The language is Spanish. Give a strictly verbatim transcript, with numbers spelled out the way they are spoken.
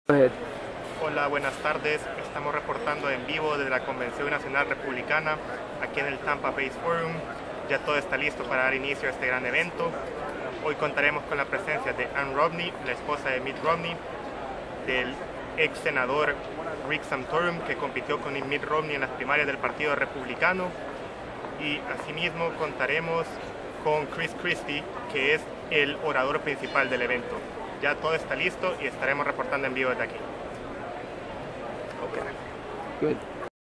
Go ahead. Hola, buenas tardes. Estamos reportando en vivo desde la Convención Nacional Republicana, aquí en el Tampa Bay Forum. Ya todo está listo para dar inicio a este gran evento. Hoy contaremos con la presencia de Ann Romney, la esposa de Mitt Romney, del ex senador Rick Santorum, que compitió con Mitt Romney en las primarias del Partido Republicano. Y asimismo contaremos con Chris Christie, que es el orador principal del evento. Ya todo está listo y estaremos reportando en vivo desde aquí. Good.